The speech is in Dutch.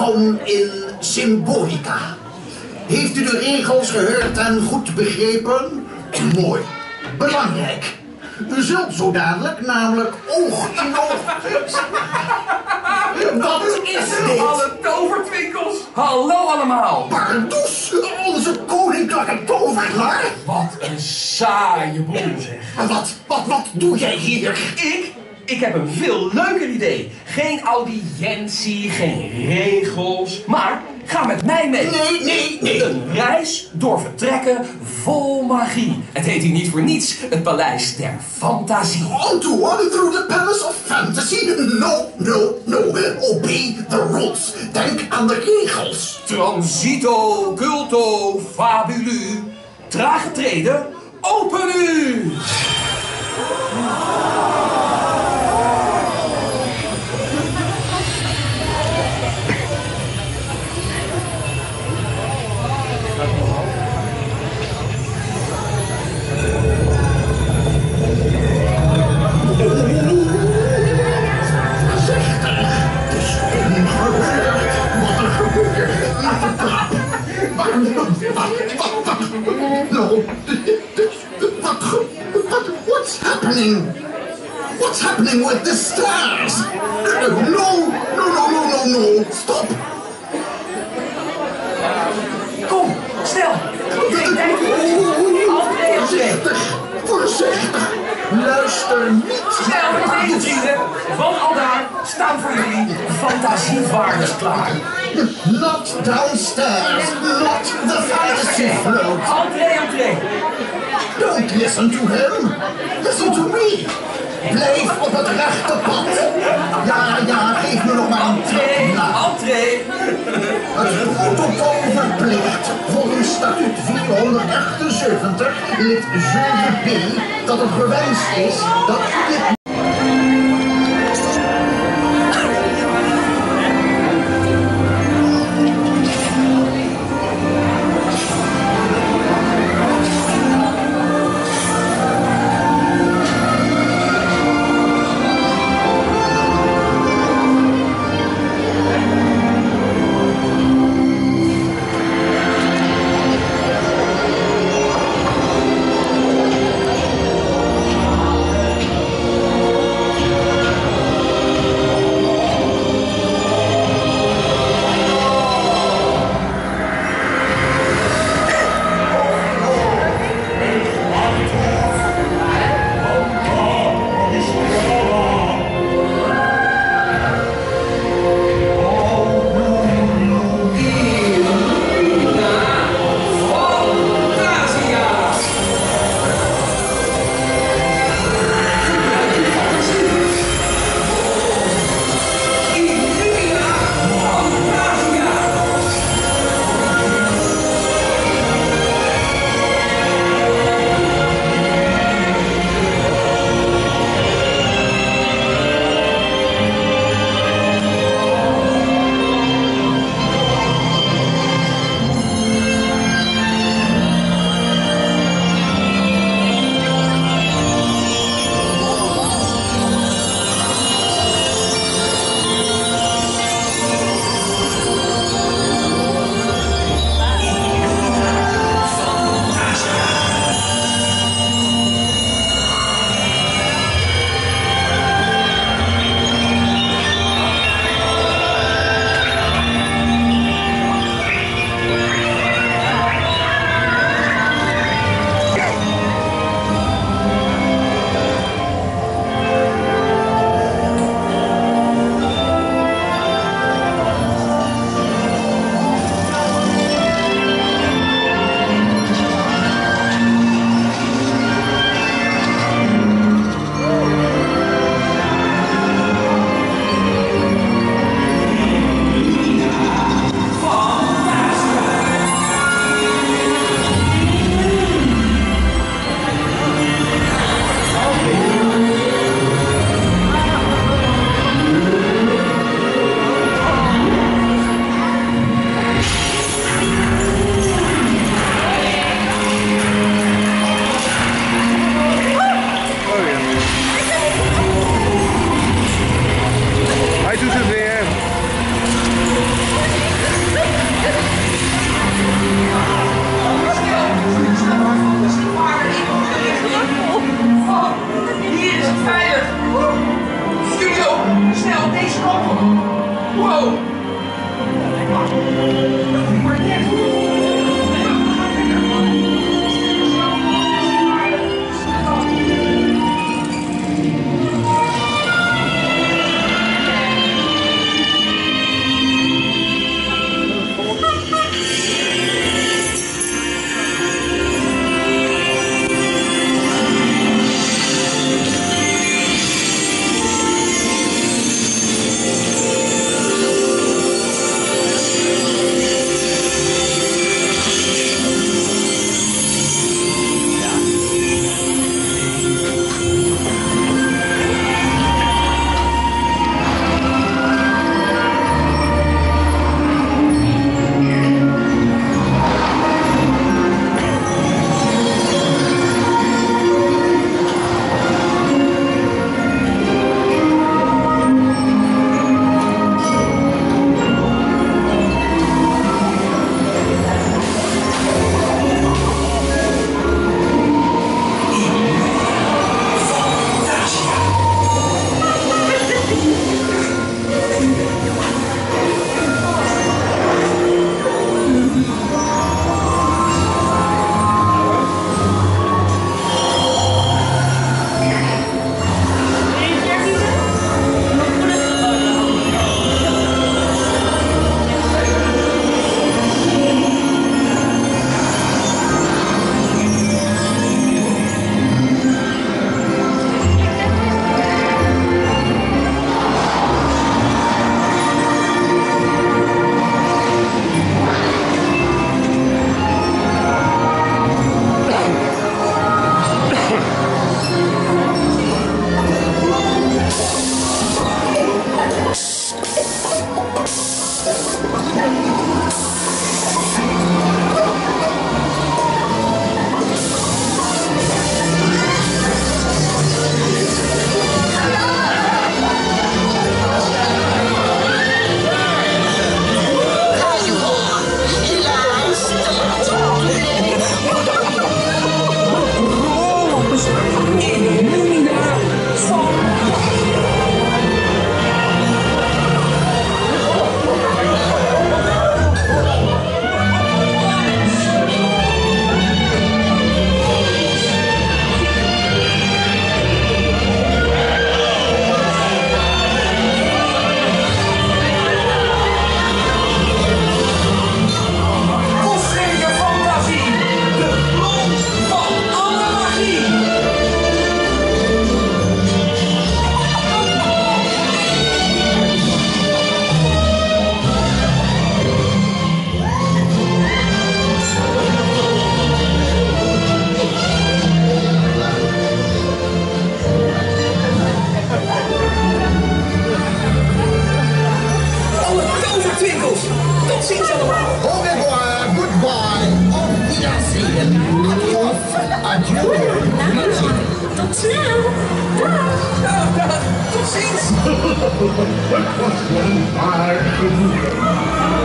dan in symbolica. Heeft u de regels gehoord en goed begrepen? Mooi. Belangrijk. U zult zo dadelijk namelijk oog in oog... Wat is dit? Alle tovertwinkels. Hallo allemaal. Pardoes, onze koninklijke tovenaar. Wat een saaie boel zeg. Wat doe jij hier? Ik heb een veel leuker idee. Geen audiëntie, geen regels. Maar ga met mij mee. Nee. Een reis door vertrekken vol magie. Het heet hier niet voor niets het Paleis der Fantasie. On tour through the Palace of Fantasy? No. Obey the rules. Denk aan de regels. Transito, culto, fabulu. Trage treden, open u! What's happening with the stars? No. Stop. Kom, snel. Voorzichtig. Luister niet. Snel met deze vrienden. Want aldaar staan voor jullie fantasievaarders klaar. Not downstairs. Not the fantasy float. Entree. Don't listen to him. Listen to me. Blijf op het rechte pad. Ja, geef me nog maar een trap. Entree. Het protocol verplicht volgens statuut 478 lid 7b dat het gewenst is dat u dit... Tot snel. Dag. Dag. Tot ziens. Het was wel waar genoegen.